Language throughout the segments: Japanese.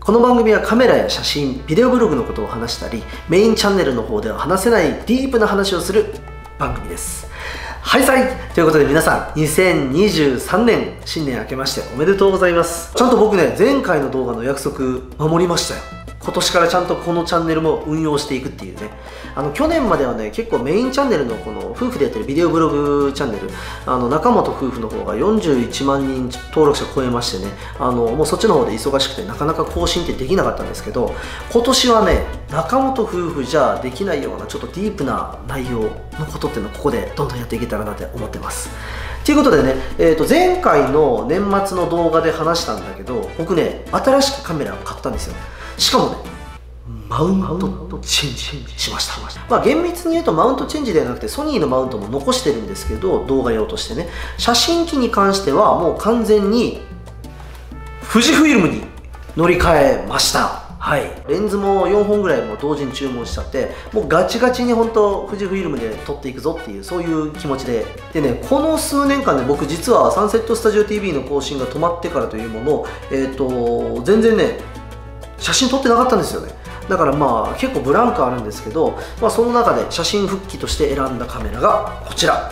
この番組はカメラや写真、ビデオブログのことを話したり、メインチャンネルの方では話せないディープな話をする番組です。はいさいということで皆さん、2023年新年明けましておめでとうございます。ちゃんと僕ね、前回の動画の約束守りましたよ。今年からちゃんとこのチャンネルも運用していくっていうね。去年まではね、結構メインチャンネルのこの夫婦でやってるビデオブログチャンネル、中本夫婦の方が41万人登録者超えましてね、もうそっちの方で忙しくてなかなか更新ってできなかったんですけど、今年はね、中本夫婦じゃできないようなちょっとディープな内容のことっていうのをここでどんどんやっていけたらなって思ってます。ということでね、前回の年末の動画で話したんだけど、僕ね、新しくカメラを買ったんですよ。しかもね、マウントチェンジしました。まあ厳密に言うとマウントチェンジではなくてソニーのマウントも残してるんですけど、動画用としてね。写真機に関してはもう完全に富士フイルムに乗り換えました。はい、レンズも4本ぐらいも同時に注文しちゃって、もうガチガチに本当富士フイルムで撮っていくぞっていう、そういう気持ちで。でね、この数年間で僕実はサンセットスタジオ TV の更新が止まってからというもの、全然ね、写真撮ってなかったんですよね。だからまあ結構ブランクあるんですけど、まあ、その中で写真復帰として選んだカメラがこちら。はい、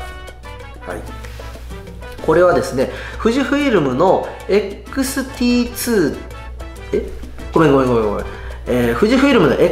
これはですね、富士フイルムの XT2、ごめん。富士フイルムの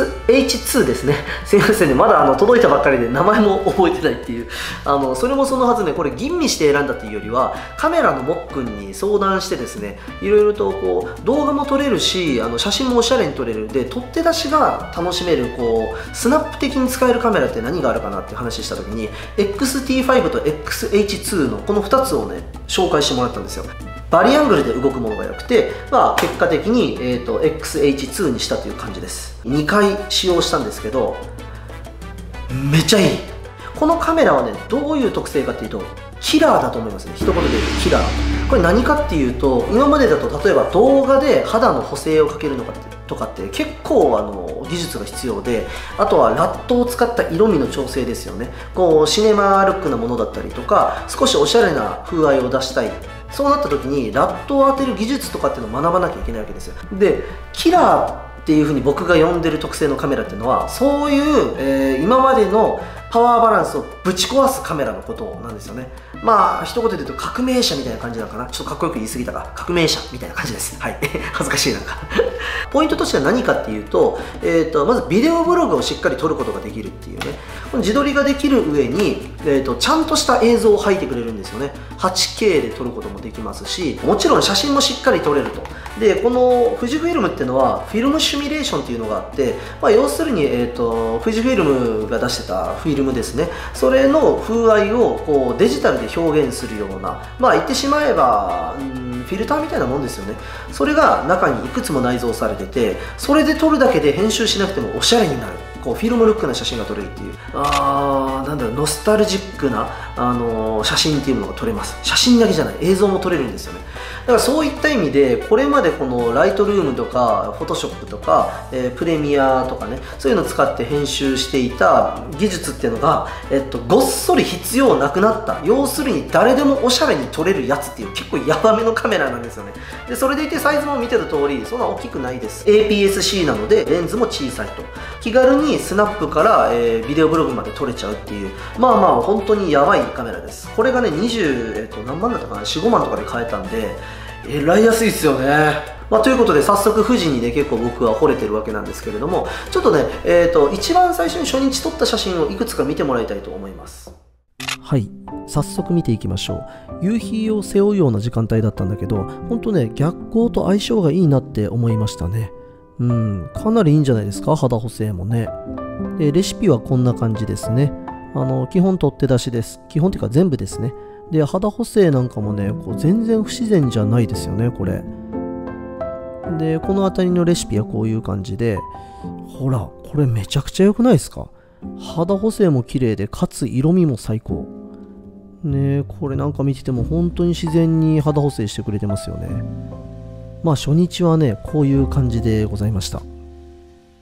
XH2 ですね。すいませんね、まだ届いたばっかりで名前も覚えてないっていう。それもそのはずね、これ吟味して選んだっていうよりは、カメラのもっくんに相談してですね、いろいろとこう動画も撮れるし、写真もおしゃれに撮れる。で、取って出しが楽しめる、こう、スナップ的に使えるカメラって何があるかなって話した時に、XT5 と XH2 のこの2つをね、紹介してもらったんですよ。バリアングルで動くものが良くて、まあ、結果的に、XH2 にしたという感じです。2回使用したんですけど、めっちゃいい。このカメラはね、どういう特性かっていうと、キラーだと思いますね。一言で言うとキラー。これ何かっていうと、今までだと例えば動画で肌の補正をかけるのかとかって結構技術が必要で、あとはラットを使った色味の調整ですよね。こうシネマルックなものだったりとか、少しおしゃれな風合いを出したい。そうなった時にラットを当てる技術とかっていうのを学ばなきゃいけないわけですよ。で、キラーっていうふうに僕が呼んでる特性のカメラっていうのは、そういう、今までのパワーバランスをぶち壊すカメラのことなんですよね。まあ一言で言うと革命者みたいな感じなのかな。ちょっとかっこよく言い過ぎたか。革命者みたいな感じです。はい。恥ずかしいなんか。ポイントとしては何かっていうと、まずビデオブログをしっかり撮ることができるっていうね。この自撮りができる上に、ちゃんとした映像を吐いてくれるんですよね。8K で撮ることもできますし、もちろん写真もしっかり撮れると。で、この富士フイルムっていうのはフィルムシミュレーションっていうのがあって、まあ、要するに、富士フイルムが出してたフィルムですね。それの風合いをこうデジタルで表現するような、まあ言ってしまえば、フィルターみたいなもんですよね。それが中にいくつも内蔵されてて、それで撮るだけで編集しなくてもおしゃれになる。こうフィルムルックな写真が撮れるっていう、なんだろう、ノスタルジックな、写真っていうのが撮れます。写真だけじゃない、映像も撮れるんですよね。だからそういった意味で、これまでこのライトルームとかフォトショップとか、プレミアとかね、そういうのを使って編集していた技術っていうのが、ごっそり必要なくなった。要するに誰でもおしゃれに撮れるやつっていう結構ヤバめのカメラなんですよね。でそれでいてサイズも見てた通りそんな大きくないです。 APS-C なのでレンズも小さいと、気軽にスナップから、ビデオブログまで撮れちゃうっていう、まあまあ本当にやばいカメラです。これがね何万だったかな、4、5万とかで買えたんで、えらい安いですよね。まあ、ということで早速富士にね結構僕は惚れてるわけなんですけれども、ちょっとね、一番最初に初日撮った写真をいくつか見てもらいたいと思います。はい、早速見ていきましょう。夕日を背負うような時間帯だったんだけど、ほんとね逆光と相性がいいなって思いましたね。かなりいいんじゃないですか、肌補正もね。でレシピはこんな感じですね。基本取って出しです。基本っていうか全部ですね。で肌補正なんかもねこう全然不自然じゃないですよね、これ。でこの辺りのレシピはこういう感じで、ほらこれめちゃくちゃ良くないですか。肌補正も綺麗で、かつ色味も最高ね。これなんか見てても本当に自然に肌補正してくれてますよね。まあ初日はねこういう感じでございました。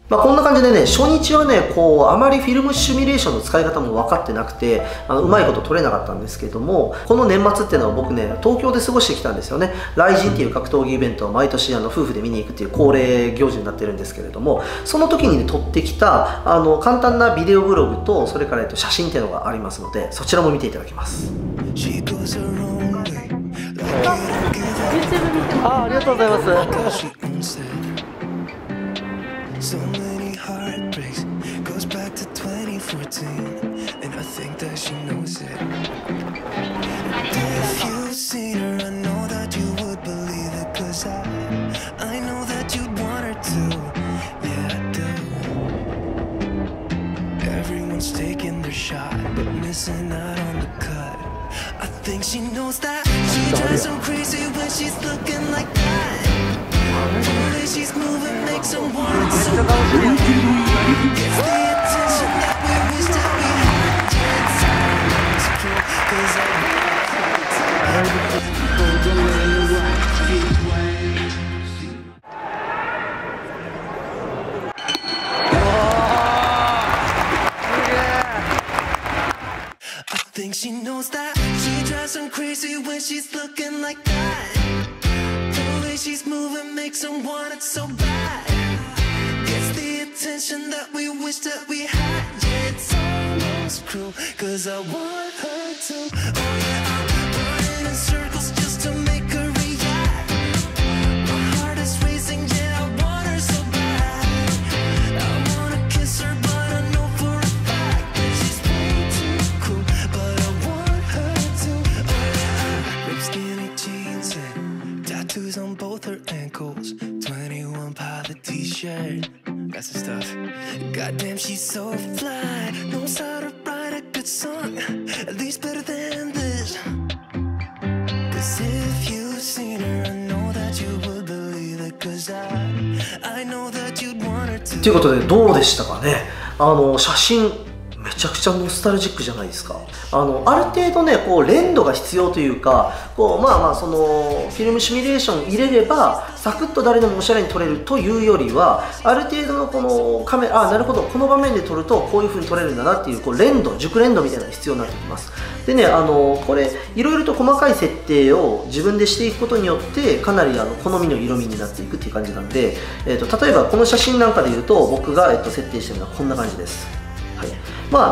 こんな感じでね、初日はね、あまりフィルムシミュレーションの使い方も分かってなくて、うまいこと撮れなかったんですけども、この年末っていうのは僕ね、東京で過ごしてきたんですよね。雷神っていう格闘技イベントを毎年夫婦で見に行くっていう恒例行事になってるんですけれども、その時にね、撮ってきた、簡単なビデオブログと、それから写真っていうのがありますので、そちらも見ていただきます。ありがとうございます。So many heartbreaks, goes back to 2014, and I think that she knows it. If you've seen her, I know that you would believe it, 'cause I know that you'd want her to, yeah I do. Everyone's taking their shot, but missing out on the cut. I think she knows that she drives so crazy when she's looking like that.The way she's moving makes them want it so bad. Gets the attention that we wish that we had. It's true, 'cause I think she knows that she drives them crazy when she's looking like that.The way she's moving makes them want it so bad. Gets the attention that we wish that we had. Yeah, it's almost cruel, 'cause I want her to. Oh yeah, I'm running in circles just to make her react. My heart is racing, yeah, I want her so bad. I wanna kiss her, but I know for a fact that she's way too cool. But I want her to. Oh yeah, ripped skinny jeans and tattoos on both her ankles, 21 Pilot t-shirt, got some stuff. Goddamn, she's so fly, knows how to write a good song, at least better than this. 'Cause if you've seen her, I know that you would believe it, 'cause I know that you'd want her to. ということでどうでしたかね。写真めちゃくちゃノスタルジックじゃないですか。ある程度ね、連度が必要というか、そのフィルムシミュレーション入れればサクッと誰でもおしゃれに撮れるというよりは、ある程度のこのカメラ、なるほど、この場面で撮るとこういう風に撮れるんだなっていう連度、熟練度みたいなのが必要になってきます。でね、これいろいろと細かい設定を自分でしていくことによってかなり好みの色味になっていくっていう感じなんで、例えばこの写真なんかで言うと僕が、設定してるのはこんな感じです。はい、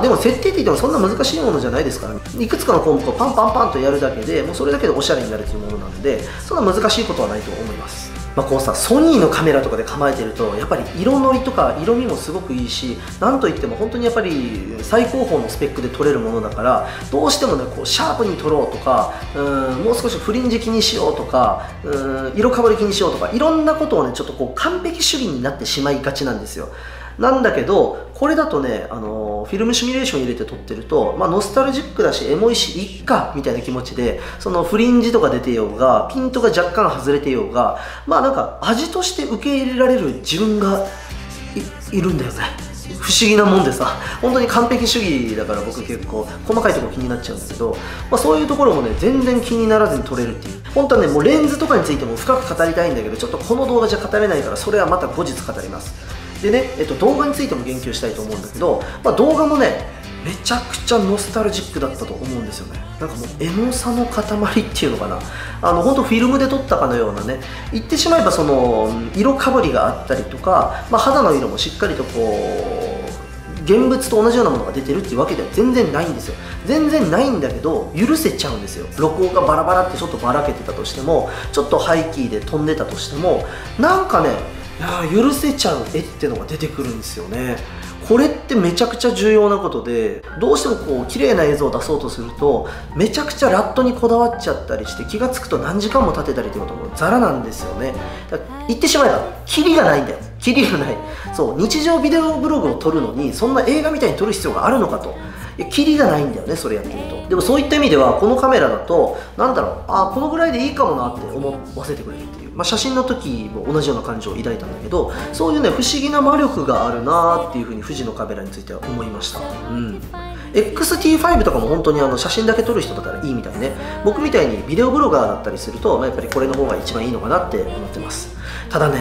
でも設定って言ってもそんな難しいものじゃないですからね。いくつかの項目をパンパンパンとやるだけでもうそれだけでおしゃれになるというものなので、そんな難しいことはないと思います。ソニーのカメラとかで構えてるとやっぱり色のりとか色味もすごくいいし、なんといっても本当にやっぱり最高峰のスペックで撮れるものだから、どうしてもねシャープに撮ろうとか、もう少しフリンジ気にしようとか、色かぶり気にしようとか、いろんなことをねちょっと完璧主義になってしまいがちなんですよ。なんだけどこれだとね、フィルムシミュレーション入れて撮ってると、ノスタルジックだしエモいしいっかみたいな気持ちで、そのフリンジとか出てようがピントが若干外れてようが、なんか味として受け入れられる自分が いるんだよね。不思議なもんでさ、本当に完璧主義だから僕結構細かいところ気になっちゃうんだけど、そういうところもね全然気にならずに撮れるっていう。本当はねもうレンズとかについても深く語りたいんだけど、ちょっとこの動画じゃ語れないから、それはまた後日語ります。でね、動画についても言及したいと思うんだけど、動画もねめちゃくちゃノスタルジックだったと思うんですよね。なんかもうエモさの塊っていうのかな、本当フィルムで撮ったかのようなね、言ってしまえばその色かぶりがあったりとか、肌の色もしっかりと現物と同じようなものが出てるっていうわけでは全然ないんですよ。全然ないんだけど許せちゃうんですよ。録音がバラバラってちょっとばらけてたとしても、ちょっとハイキーで飛んでたとしても、なんかね許せちゃう絵っていうのが出てくるんですよね。これってめちゃくちゃ重要なことで、どうしても綺麗な映像を出そうとするとめちゃくちゃラットにこだわっちゃったりして、気が付くと何時間も経てたりということもザラなんですよね。言ってしまえばキリがないんだよ。キリがない。そう、日常ビデオブログを撮るのにそんな映画みたいに撮る必要があるのかと。キリがないんだよね、それやってると。でもそういった意味ではこのカメラだとなんだろう、このぐらいでいいかもなって思わせてくれるっていう、写真の時も同じような感情を抱いたんだけど、そういうね不思議な魔力があるなっていうふうに富士のカメラについては思いました。XT5 とかも本当に写真だけ撮る人だからいいみたいね。僕みたいにビデオブロガーだったりすると、やっぱりこれの方が一番いいのかなって思ってます。ただね、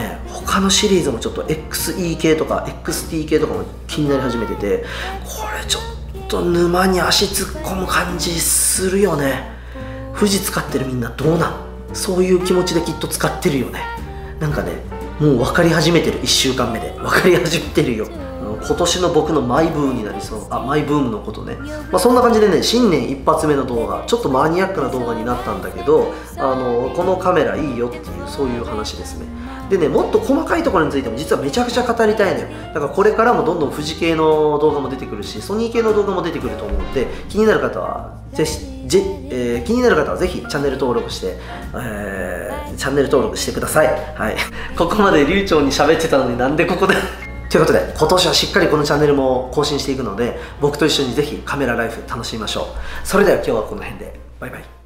他のシリーズもちょっと XE 系とか XT 系とかも気になり始めてて、これちょっと沼に足突っ込む感じするよね。富士使ってるみんなどうなん？そういう気持ちできっと使ってるよね。なんかね、もう分かり始めてる。1週間目で分かり始めてるよ。今年の僕のマイブームになりそう。マイブームのことね。そんな感じでね、新年一発目の動画、ちょっとマニアックな動画になったんだけど、このカメラいいよっていう、そういう話ですね。でね、もっと細かいところについても実はめちゃくちゃ語りたいのよ。だからこれからもどんどん富士系の動画も出てくるし、ソニー系の動画も出てくると思うので、気になる方はぜひチャンネル登録して、チャンネル登録してください。はい。ここまで流暢に喋ってたのになんでここでということで、今年はしっかりこのチャンネルも更新していくので、僕と一緒にぜひカメラライフ楽しみましょう。それでは今日はこの辺で。バイバイ。